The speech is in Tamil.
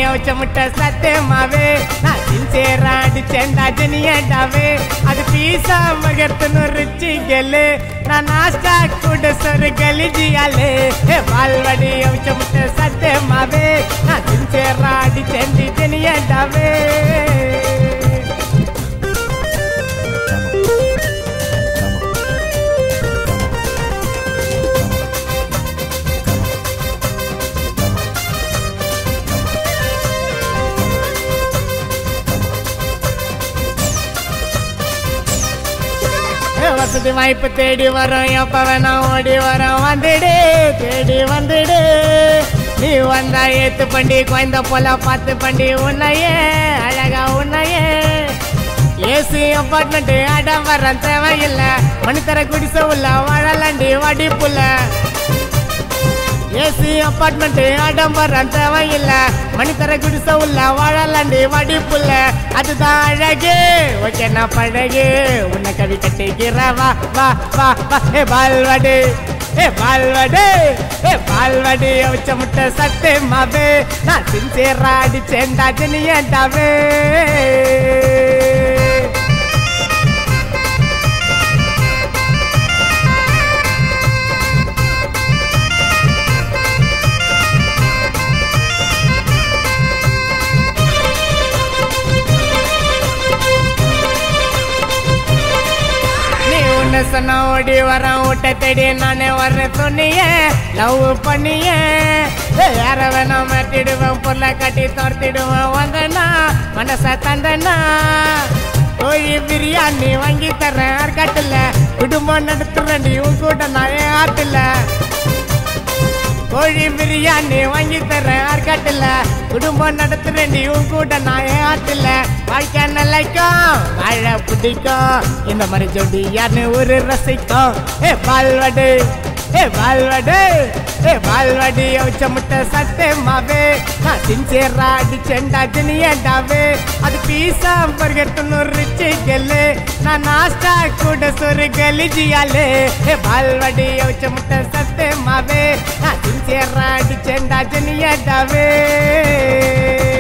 அவிச்ச முட்டை சத்தியமாவே நான் சின்சேரா அடிச்சேன்டா ஜெனியண்டாவே அது பீசா மகர்த்தனு ருச்சி கெல்லு நான் நாஸ்டா கூட சொரு கலிஜியாலே பால்வடி அவிச்ச முட்டை சத்தியமாவே நான் சின்சேரா அடிச்சேன்டி ஜெனியண்டாவே வசதி வாய்ப்பு தேடி வரும் எப்ப வேணா ஓடி வரும் வந்துடு தேடி வந்துடு நீ வந்தா ஏத்து பண்டி குழந்த போல பார்த்து பண்டி உன்னையே அழகா உன்னையே ஏசி அப்பார்ட்மெண்ட் ஆடம்பரம் தேவையில்லை மணித்தர குடிசை உள்ள வாழலாண்டி வடிப்புல ஏசி அப்பார்ட்மெண்ட் ஆடம்பரம் தேவையில்லை மணித்தர குடிசை உள்ள வாழலாண்டி வடிப்புல அதுதான் அழகு ஓகே நான் பழகு உன்னை கவி கட்டிக்கிற வா வா வா வா பால்வடி பால்வடி பால்வடி அவிச்ச முட்டை சத்தியமாவே நான் சின்சேரா அடிச்சேன்டா ஜெனியண்டாவே சொன்ன ஓடி வர ஊட்ட தேடி நானே வர்ற துணிய லவ் பண்ணிய யார வேணா மாட்டிடுவேன் பொருளை கட்டி தோர்த்திடுவேன் வந்தனா மனச தந்தனா கோழி பிரியாணி வாங்கி தர்றேன் ஆர்காட்டில் குடும்பம் நடத்துறேன் உன் கூட நான் ஏன் ஆட்டில் கோழி பிரியாணி வாங்கி தர்றேன் ஆர்காட்டில் குடும்பம் நடத்துறேன் உன் கூட நான் ஏன் ஆட்டில் வாழ்க்கை நிலைக்கும் வாழ பிடிக்கும் இந்த மாதிரி ஜோடி யாருன்னு ஒரு ரசிக்கும் பால்வடி பால்வடி பால்வடி அவிச்ச முட்டை சத்தியமாவே நான் சின்சேரா அடிச்சேன்டா ஜெனியண்டாவே அது பீசா பர்கர்னு ருச்சி கெல்லு நான் நாஸ்டா கூட சொரு கலிஜியாலே பால்வடி அவிச்ச முட்டை சத்தியமாவே நான் சின்சேரா அடிச்சேன்டா ஜெனியண்டாவே